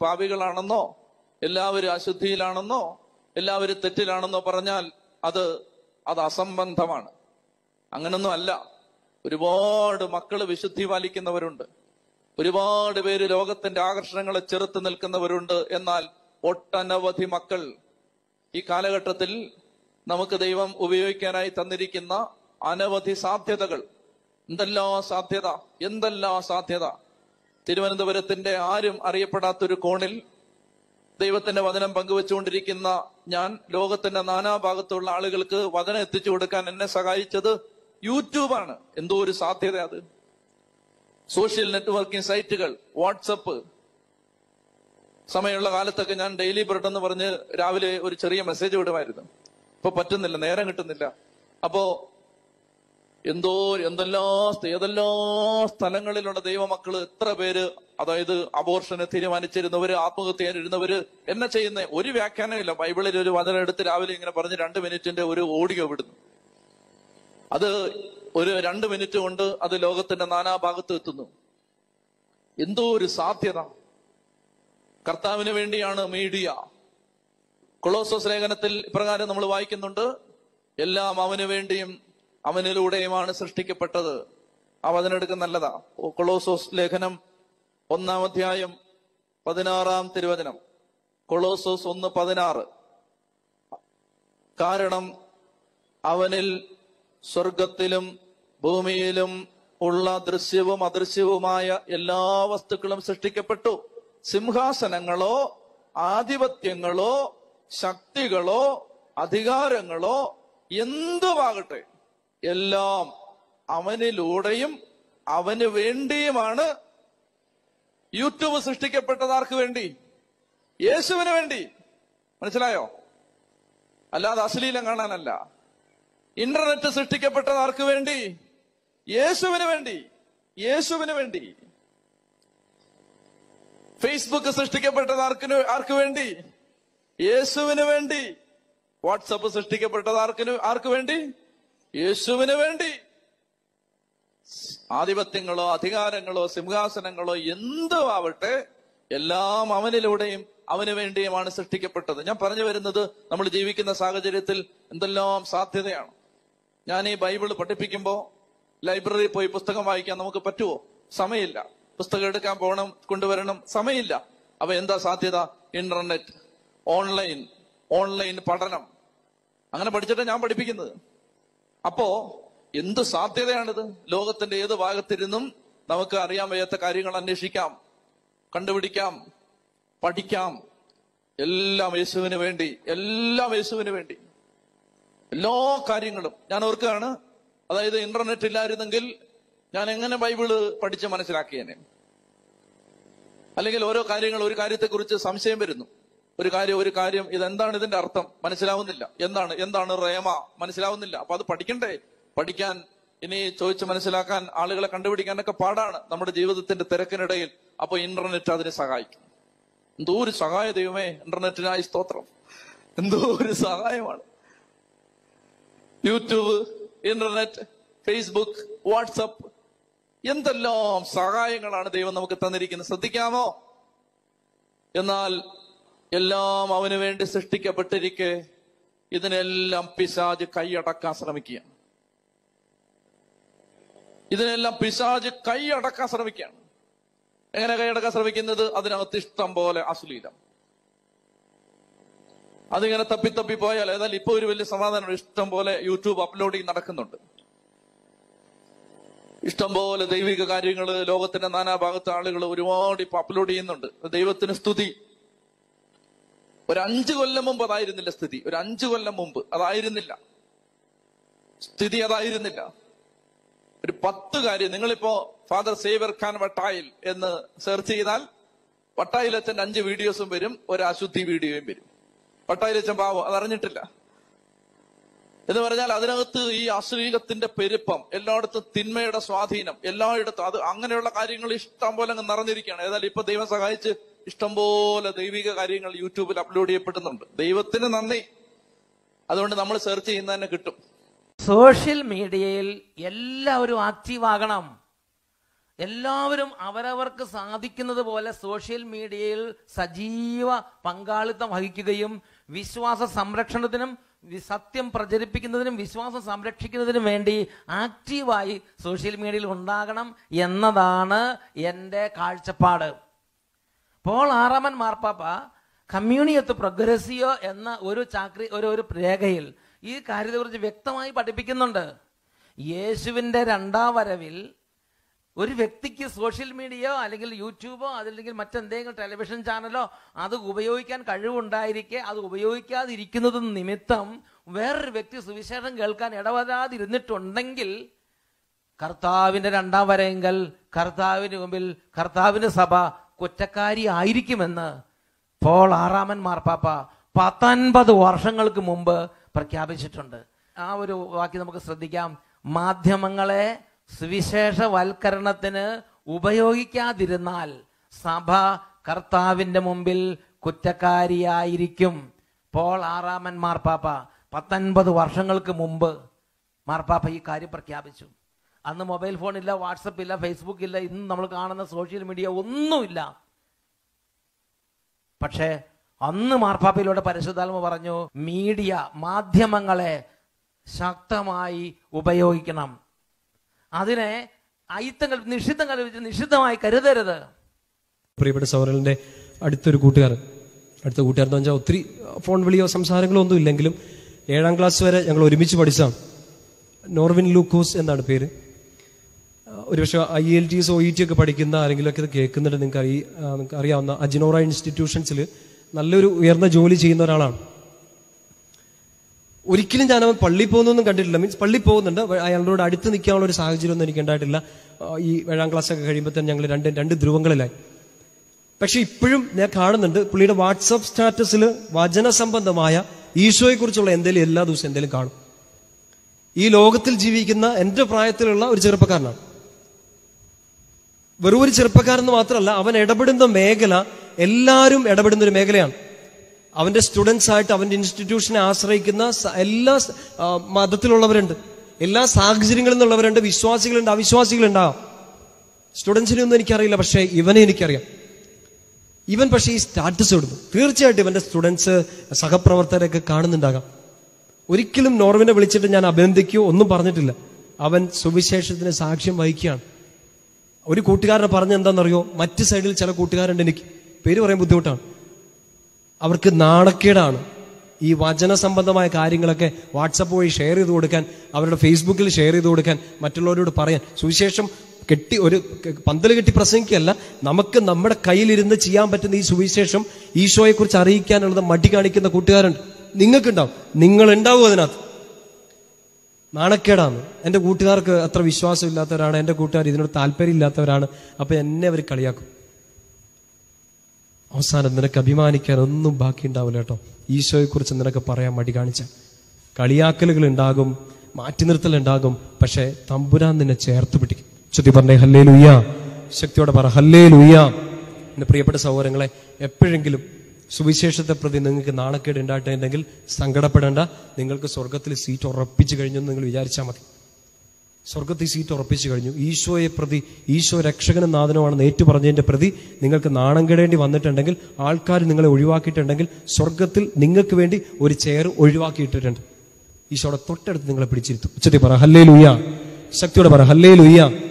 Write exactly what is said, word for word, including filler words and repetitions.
പാപികളാണെന്നോ എല്ലാവരും അശുദ്ധിയിലാണെന്നോ എല്ലാവരും തെറ്റിലാണെന്നോ പറഞ്ഞാൽ അത് അത് അസംബന്ധമാണ്. അങ്ങനൊന്നും അല്ല. ഒരുപാട് മക്കള് വിശുദ്ധി പാലിക്കുന്നവരുണ്ട്, ഒരുപാട് പേര് ലോകത്തിന്റെ ആകർഷണങ്ങളെ ചെറുത്ത് നിൽക്കുന്നവരുണ്ട്. എന്നാൽ ഒട്ടനവധി മക്കൾ ഈ കാലഘട്ടത്തിൽ നമുക്ക് ദൈവം ഉപയോഗിക്കാനായി തന്നിരിക്കുന്ന അനവധി സാധ്യതകൾ, എന്തെല്ലാം സാധ്യത, എന്തെല്ലാം സാധ്യത. തിരുവനന്തപുരത്തിന്റെ ആരും അറിയപ്പെടാത്തൊരു കോണിൽ ദൈവത്തിന്റെ വചനം പങ്കുവെച്ചുകൊണ്ടിരിക്കുന്ന ഞാൻ ലോകത്തിന്റെ നാനാഭാഗത്തുള്ള ആളുകൾക്ക് വചനം എത്തിച്ചു കൊടുക്കാൻ എന്നെ സഹായിച്ചത് യൂട്യൂബാണ്. എന്തോ ഒരു സാധ്യത അത്. സോഷ്യൽ നെറ്റ്വർക്കിംഗ് സൈറ്റുകൾ, വാട്സപ്പ്. സമയമുള്ള കാലത്തൊക്കെ ഞാൻ ഡെയിലി ബ്രെഡ് എന്ന് പറഞ്ഞ് രാവിലെ ഒരു ചെറിയ മെസ്സേജ് വിടുമായിരുന്നു. ഇപ്പൊ പറ്റുന്നില്ല, നേരം കിട്ടുന്നില്ല. അപ്പോ എന്തോ എന്തെല്ലാം ഏതെല്ലാം സ്ഥലങ്ങളിലുള്ള ദൈവമക്കള് എത്ര പേര്, അതായത് അബോർഷന് തീരുമാനിച്ചിരുന്നവര്, ആത്മഹത്യ ഇരുന്നവര്, എന്നെ ചെയ്യുന്ന ഒരു വ്യാഖ്യാനമില്ല. ബൈബിളിൽ ഒരു വചനം എടുത്ത് രാവിലെ ഇങ്ങനെ പറഞ്ഞ് രണ്ട് മിനിറ്റിന്റെ ഒരു ഓഡിയോ വിടുന്നു. അത് ഒരു രണ്ട് മിനിറ്റ് കൊണ്ട് അത് ലോകത്തിന്റെ നാനാഭാഗത്ത് എത്തുന്നു. എന്തോ ഒരു സാധ്യത. കർത്താവിന് വേണ്ടിയാണ് മീഡിയ. കൊളോസോസ് ലേഖനത്തിൽ ഇപ്രകാരം നമ്മൾ വായിക്കുന്നുണ്ട്, എല്ലാം അവന് വേണ്ടിയും അവനിലൂടെയുമാണ് സൃഷ്ടിക്കപ്പെട്ടത്. ആ വചനെടുക്കുന്ന നല്ലതാ. കൊളോസോസ് ലേഖനം ഒന്നാം അധ്യായം പതിനാറാം തിരുവചനം. കൊളോസോസ് ഒന്ന് പതിനാറ്. കാരണം അവനിൽ സ്വർഗത്തിലും ഭൂമിയിലും ഉള്ള ദൃശ്യവും അദൃശ്യവുമായ എല്ലാ വസ്തുക്കളും സൃഷ്ടിക്കപ്പെട്ടു. സിംഹാസനങ്ങളോ ആധിപത്യങ്ങളോ ശക്തികളോ അധികാരങ്ങളോ എന്തുമാകട്ടെ, എല്ലാം അവനിലൂടെയും അവന് വേണ്ടിയുമാണ്. യൂട്യൂബ് സൃഷ്ടിക്കപ്പെട്ടത് ആർക്ക് വേണ്ടി? യേശുവിന് വേണ്ടി. മനസ്സിലായോ? അല്ലാതെ അശ്ലീലം കാണാനല്ല. ഇന്റർനെറ്റ് സൃഷ്ടിക്കപ്പെട്ടത് ആർക്ക് വേണ്ടി? യേശുവിന് വേണ്ടി. യേശുവിന് വേണ്ടി. ഫേസ്ബുക്ക് സൃഷ്ടിക്കപ്പെട്ടത് ആർക്കിന് ആർക്ക് വേണ്ടി? യേശുവിന് വേണ്ടി. വാട്സപ്പ് സൃഷ്ടിക്കപ്പെട്ടത് ആർക്കിന് ആർക്ക് വേണ്ടി? യേശുവിന് വേണ്ടി. ആധിപത്യങ്ങളോ അധികാരങ്ങളോ സിംഹാസനങ്ങളോ എന്തോ ആവട്ടെ, എല്ലാം അവനിലൂടെയും അവന് വേണ്ടിയുമാണ് സൃഷ്ടിക്കപ്പെട്ടത്. ഞാൻ പറഞ്ഞു വരുന്നത്, നമ്മൾ ജീവിക്കുന്ന സാഹചര്യത്തിൽ എന്തെല്ലാം സാധ്യതയാണ്. ഞാൻ ഈ ബൈബിള് പഠിപ്പിക്കുമ്പോ ലൈബ്രറിയിൽ പോയി പുസ്തകം വായിക്കാൻ നമുക്ക് പറ്റുമോ? സമയമില്ല. പുസ്തകം എടുക്കാൻ പോകണം, കൊണ്ടുവരണം, സമയമില്ല. അപ്പൊ എന്താ സാധ്യത? ഇന്റർനെറ്റ്, ഓൺലൈൻ ഓൺലൈൻ പഠനം. അങ്ങനെ പഠിച്ചിട്ടാണ് ഞാൻ പഠിപ്പിക്കുന്നത്. അപ്പോ എന്ത് സാധ്യതയാണിത്? ലോകത്തിന്റെ ഏത് ഭാഗത്തിരുന്നും നമുക്ക് അറിയാൻ വയ്യാത്ത കാര്യങ്ങൾ അന്വേഷിക്കാം, കണ്ടുപിടിക്കാം, പഠിക്കാം. എല്ലാം യേശുവിന് വേണ്ടി, എല്ലാം യേശുവിന് വേണ്ടി. എല്ലാ കാര്യങ്ങളും ഞാൻ ഓർക്കുകയാണ്, അതായത് ഇന്റർനെറ്റ് ഇല്ലായിരുന്നെങ്കിൽ ഞാൻ എങ്ങനെ ബൈബിള് പഠിച്ച് മനസ്സിലാക്കിയേനെ? അല്ലെങ്കിൽ ഓരോ കാര്യങ്ങൾ, ഒരു കാര്യത്തെക്കുറിച്ച് സംശയം വരുന്നു. ഒരു കാര്യം ഒരു കാര്യം ഇതെന്താണ്, ഇതിന്റെ അർത്ഥം മനസ്സിലാവുന്നില്ല. എന്താണ് എന്താണ് റേമ മനസ്സിലാവുന്നില്ല. അപ്പൊ അത് പഠിക്കണ്ടേ? പഠിക്കാൻ, ഇനി ചോദിച്ച് മനസ്സിലാക്കാൻ, ആളുകളെ കണ്ടുപിടിക്കാനൊക്കെ പാടാണ് നമ്മുടെ ജീവിതത്തിന്റെ തിരക്കിനിടയിൽ. അപ്പൊ ഇന്റർനെറ്റ് അതിനെ സഹായിക്കും. എന്തോ ഒരു സഹായ ദൈവമേ, ഇന്റർനെറ്റിനായി സ്തോത്രം. എന്തോ ഒരു സഹായമാണ്. യൂട്യൂബ്, ഇന്റർനെറ്റ്, ഫേസ്ബുക്ക്, വാട്സപ്പ്, എന്തെല്ലാം സഹായങ്ങളാണ് ദൈവം നമുക്ക് തന്നിരിക്കുന്നത്. ശ്രദ്ധിക്കാമോ? എന്നാൽ എല്ലാം അവന് വേണ്ടി സൃഷ്ടിക്കപ്പെട്ടിരിക്കെ ഇതിനെല്ലാം പിശാച് കൈയടക്കാൻ ശ്രമിക്കുകയാണ്. ഇതിനെല്ലാം പിശാച് കൈയടക്കാൻ ശ്രമിക്കുകയാണ്. എങ്ങനെ കൈയടക്കാൻ ശ്രമിക്കുന്നത്? അതിനകത്ത് ഇഷ്ടം പോലെ അശ്ലീലം. അതിങ്ങനെ തപ്പി തപ്പി പോയാൽ, ഏതായാലും ഇപ്പൊ ഒരു വലിയ സമാധാനം, ഇഷ്ടം പോലെ യൂട്യൂബ് അപ്ലോഡിങ് നടക്കുന്നുണ്ട്. ഇഷ്ടം പോലെ ദൈവിക കാര്യങ്ങള് ലോകത്തിന്റെ നാനാഭാഗത്തെ ആളുകൾ ഒരുപാട് ഇപ്പൊ അപ്ലോഡ് ചെയ്യുന്നുണ്ട്. ദൈവത്തിന് സ്തുതി. ഒരു അഞ്ചു കൊല്ലം മുമ്പ് അതായിരുന്നില്ല സ്ഥിതി. ഒരു അഞ്ചു കൊല്ലം മുമ്പ് അതായിരുന്നില്ല സ്ഥിതി, അതായിരുന്നില്ല. ഒരു പത്ത് കാര്യം, നിങ്ങളിപ്പോ ഫാദർ സേവ്യർ ഖാൻ വട്ടായിൽ എന്ന് സെർച്ച് ചെയ്താൽ വട്ടായിലച്ഛന്റെ അഞ്ച് വീഡിയോസും വരും, ഒരു അശുദ്ധി വീഡിയോയും വരും. വട്ടായിലച്ഛൻ പാവം അതറിഞ്ഞിട്ടില്ല എന്ന് പറഞ്ഞാൽ അതിനകത്ത് ഈ അശ്ലീലത്തിന്റെ പെരുപ്പം, എല്ലായിടത്തും തിന്മയുടെ സ്വാധീനം, എല്ലായിടത്തും അത് അങ്ങനെയുള്ള കാര്യങ്ങൾ ഇഷ്ടം പോലെ അങ്ങ് നിറഞ്ഞിരിക്കുകയാണ്. ഏതായാലും ഇപ്പൊ ദൈവം സഹായിച്ച് ഇഷ്ടംപോലെ ദൈവിക കാര്യങ്ങൾ യൂട്യൂബിൽ അപ്ലോഡ് ചെയ്യപ്പെടുന്നുണ്ട്. ദൈവത്തിന് നന്ദി. അതുകൊണ്ട് നമ്മൾ സെർച്ച് ചെയ്യുന്ന തന്നെ കിട്ടും. സോഷ്യൽ മീഡിയയിൽ എല്ലാവരും ആക്റ്റീവ് ആകണം. എല്ലാവരും അവരവർക്ക് സാധിക്കുന്നത് പോലെ സോഷ്യൽ മീഡിയയിൽ സജീവ പങ്കാളിത്തം വഹിക്കുകയും വിശ്വാസ സംരക്ഷണത്തിനും സത്യം പ്രചരിപ്പിക്കുന്നതിനും വിശ്വാസം സംരക്ഷിക്കുന്നതിനും വേണ്ടി ആക്റ്റീവായി സോഷ്യൽ മീഡിയയിൽ ഉണ്ടാകണം എന്നതാണ് എൻ്റെ കാഴ്ചപ്പാട്. പോൾ ആറാമൻ മാർപ്പാപ്പ കമ്മ്യൂണിയത്ത് പ്രോഗ്രസിയോ എന്ന ഒരു ചാക്രി ഒരു ഒരു രേഖയിൽ ഈ കാര്യത്തെക്കുറിച്ച് വ്യക്തമായി പഠിപ്പിക്കുന്നുണ്ട്. യേശുവിൻ്റെ രണ്ടാം വരവിൽ ഒരു വ്യക്തിക്ക് സോഷ്യൽ മീഡിയയോ അല്ലെങ്കിൽ യൂട്യൂബോ അതല്ലെങ്കിൽ മറ്റെന്തെങ്കിലും ടെലിവിഷൻ ചാനലോ അത് ഉപയോഗിക്കാൻ കഴിവുണ്ടായിരിക്കെ അത് ഉപയോഗിക്കാതിരിക്കുന്നത് നിമിത്തം വേറൊരു വ്യക്തി സുവിശേഷം കേൾക്കാൻ ഇടവരാതിരുന്നിട്ടുണ്ടെങ്കിൽ കർത്താവിൻ്റെ രണ്ടാം വരവെങ്കിൽ കർത്താവിന് മുമ്പിൽ കർത്താവിൻ്റെ സഭ കുറ്റക്കാരി ആയിരിക്കുമെന്ന് പോൾ ആറാമൻ മാർപ്പാപ്പ പത്തൊൻപത് വർഷങ്ങൾക്ക് മുമ്പ് പ്രഖ്യാപിച്ചിട്ടുണ്ട്. ആ ഒരു വാക്യം നമുക്ക് ശ്രദ്ധിക്കാം. മാധ്യമങ്ങളെ സുവിശേഷവൽക്കരണത്തിന് ഉപയോഗിക്കാതിരുന്നാൽ സഭ കർത്താവിൻ്റെ മുമ്പിൽ കുറ്റക്കാരിയായിരിക്കും. പോൾ ആറാമൻ മാർപ്പാപ്പ പത്തൊൻപത് വർഷങ്ങൾക്ക് മുമ്പ് മാർപ്പാപ്പ ഈ കാര്യം പ്രഖ്യാപിച്ചു. അന്ന് മൊബൈൽ ഫോണില്ല, വാട്സപ്പ് ഇല്ല, ഫേസ്ബുക്ക് ഇല്ല, ഇന്ന് നമ്മൾ കാണുന്ന സോഷ്യൽ മീഡിയ ഒന്നുമില്ല. പക്ഷേ അന്ന് മാർപ്പാപ്പയിലൂടെ പരിശുദ്ധാത്മ പറഞ്ഞു, മീഡിയ മാധ്യമങ്ങളെ ശക്തമായി ഉപയോഗിക്കണം, അതിനെ അയിത്തങ്ങൾ നിഷിദ്ധം കൽപ്പിച്ച് നിഷിദ്ധമായി കരുതരുത്. പ്രിയപ്പെട്ട സൗരലിന്റെ അടുത്തൊരു കൂട്ടുകാരൻ അടുത്ത കൂട്ടുകാരൻ എന്ന് വെച്ചാൽ ഒത്തിരി ഫോൺ വിളിയോ സംസാരങ്ങളോ ഒന്നും ഇല്ലെങ്കിലും ഏഴാം ക്ലാസ് വരെ ഞങ്ങൾ ഒരുമിച്ച് പഠിച്ചതാണ്. നോർവിൻ ലൂക്കോസ് എന്നാണ് പേര്. ഒരുപക്ഷെ I L T S O E T ഒക്കെ പഠിക്കുന്ന ആരെങ്കിലുമൊക്കെ ഇത് കേൾക്കുന്നുണ്ട്. നിങ്ങൾക്ക് അറിയ നിങ്ങൾക്ക് അറിയാവുന്ന അജിനോറ ഇൻസ്റ്റിറ്റ്യൂഷൻസിൽ നല്ലൊരു ഉയർന്ന ജോലി ചെയ്യുന്ന ഒരാളാണ്. ഒരിക്കലും ഞാൻ അവൻ പള്ളിയിൽ പോകുന്നൊന്നും കണ്ടിട്ടില്ല. മീൻസ് പള്ളിയിൽ പോകുന്നുണ്ട്, അയാളോട് അടുത്ത് നിൽക്കാനുള്ള ഒരു സാഹചര്യം ഒന്നും എനിക്ക് ഉണ്ടായിട്ടില്ല. ഈ ഏഴാം ക്ലാസ് ഒക്കെ കഴിയുമ്പോൾ തന്നെ ഞങ്ങൾ രണ്ട് രണ്ട് ധ്രുവങ്ങളിലായി. പക്ഷെ ഇപ്പോഴും ഞാൻ കാണുന്നുണ്ട് പുള്ളിയുടെ വാട്സപ്പ് സ്റ്റാറ്റസിൽ വചന സംബന്ധമായ ഈശോയെ കുറിച്ചുള്ള എന്തെങ്കിലും എല്ലാ ദിവസവും എന്തെങ്കിലും കാണും. ഈ ലോകത്തിൽ ജീവിക്കുന്ന എൻ്റെ പ്രായത്തിലുള്ള ഒരു ചെറുപ്പക്കാരനാണ്. വെറും ഒരു ചെറുപ്പക്കാരെന്ന് മാത്രമല്ല, അവൻ ഇടപെടുന്ന മേഖല എല്ലാവരും ഇടപെടുന്ന ഒരു മേഖലയാണ്. അവന്റെ സ്റ്റുഡൻസ് ആയിട്ട് അവന്റെ ഇൻസ്റ്റിറ്റ്യൂഷനെ ആശ്രയിക്കുന്ന എല്ലാ മതത്തിലുള്ളവരുണ്ട്, എല്ലാ സാഹചര്യങ്ങളിൽ നിന്നുള്ളവരുണ്ട്, വിശ്വാസികളുണ്ട്, അവിശ്വാസികളുണ്ടാവും. സ്റ്റുഡൻസിനെ ഒന്നും എനിക്കറിയില്ല, പക്ഷേ ഇവനെ എനിക്കറിയാം. ഇവൻ പക്ഷേ ഈ സ്റ്റാറ്റസ് ഇടുന്നു. തീർച്ചയായിട്ടും ഇവന്റെ സ്റ്റുഡൻസ് സഹപ്രവർത്തകരൊക്കെ കാണുന്നുണ്ടാകാം. ഒരിക്കലും നോർവിനെ വിളിച്ചിട്ട് ഞാൻ അഭിനന്ദിക്കുകയോ ഒന്നും പറഞ്ഞിട്ടില്ല. അവൻ സുവിശേഷത്തിന് സാക്ഷ്യം വഹിക്കുകയാണ്. ഒരു കൂട്ടുകാരനെ പറഞ്ഞെന്താണെന്നറിയോ, മറ്റു സൈഡിൽ ചില കൂട്ടുകാരുണ്ട്, എനിക്ക് പേര് പറയാൻ ബുദ്ധിമുട്ടാണ്, അവർക്ക് നാണക്കേടാണ് ഈ വചന സംബന്ധമായ കാര്യങ്ങളൊക്കെ വാട്സപ്പ് വഴി ഷെയർ ചെയ്ത് കൊടുക്കാൻ, അവരുടെ ഫേസ്ബുക്കിൽ ഷെയർ ചെയ്ത് കൊടുക്കാൻ, മറ്റുള്ളവരോട് പറയാൻ. സുവിശേഷം കെട്ടി ഒരു പന്തൽ കെട്ടി പ്രസംഗിക്കുകയല്ല, നമുക്ക് നമ്മുടെ കയ്യിലിരുന്ന് ചെയ്യാൻ പറ്റുന്ന ഈ സുവിശേഷം ഈശോയെക്കുറിച്ച് അറിയിക്കാനുള്ളത് മടി കാണിക്കുന്ന കൂട്ടുകാരുണ്ട്. നിങ്ങൾക്കുണ്ടാവും, നിങ്ങൾ ഉണ്ടാവും അതിനകത്ത്. നാണക്കേടാണ്. എൻ്റെ കൂട്ടുകാർക്ക് അത്ര വിശ്വാസം ഇല്ലാത്തവരാണ്, എൻ്റെ കൂട്ടുകാർ ഇതിനോട് താല്പര്യം ഇല്ലാത്തവരാണ്. അപ്പൊ എന്നെ അവർ കളിയാക്കും. അവസാനം നിനക്ക് അഭിമാനിക്കാൻ ഒന്നും ബാക്കി ഉണ്ടാവില്ല കേട്ടോ. ഈശോയെ കുറിച്ച് നിനക്ക് പറയാൻ മടി കാണിച്ച കളിയാക്കലുകൾ ഉണ്ടാകും, മാറ്റി നിർത്തൽ ഉണ്ടാകും, പക്ഷെ തമ്പുരാൻ നിന്നെ ചേർത്ത് പിടിക്കും. ചൊല്ലി പറഞ്ഞേ ഹല്ലേ ലൂയ്യ, ശക്തിയോടെ പറ ഹല്ലേ ലൂയ്യ. എന്റെ പ്രിയപ്പെട്ട സഹോദരങ്ങളെ, എപ്പോഴെങ്കിലും സുവിശേഷത്തെ പ്രതി നിങ്ങൾക്ക് നാണക്കേട് ഉണ്ടായിട്ടുണ്ടെങ്കിൽ സങ്കടപ്പെടേണ്ട. നിങ്ങൾക്ക് സ്വർഗത്തിൽ സീറ്റ് ഉറപ്പിച്ചു കഴിഞ്ഞെന്ന് നിങ്ങൾ വിചാരിച്ചാൽ മതി. സ്വർഗത്തിൽ സീറ്റ് ഉറപ്പിച്ചു കഴിഞ്ഞു. ഈശോയെ പ്രതി, ഈശോ രക്ഷകനും നാഥനുമാണെന്ന് ഏറ്റു പറഞ്ഞതിന്റെ പ്രതി നിങ്ങൾക്ക് നാണം കെടേണ്ടി വന്നിട്ടുണ്ടെങ്കിൽ, ആൾക്കാർ നിങ്ങളെ ഒഴിവാക്കിയിട്ടുണ്ടെങ്കിൽ, സ്വർഗത്തിൽ നിങ്ങൾക്ക് വേണ്ടി ഒരു ചെയർ ഒഴിവാക്കിയിട്ടിട്ടുണ്ട്. ഈശോയുടെ തൊട്ടടുത്ത് നിങ്ങളെ പിടിച്ചിരുത്തും. ഉച്ചത്തിൽ പറ ഹല്ലേ ലൂയ്യ, ശക്തിയോടെ പറ ഹല്ലേ ലൂയ്യ.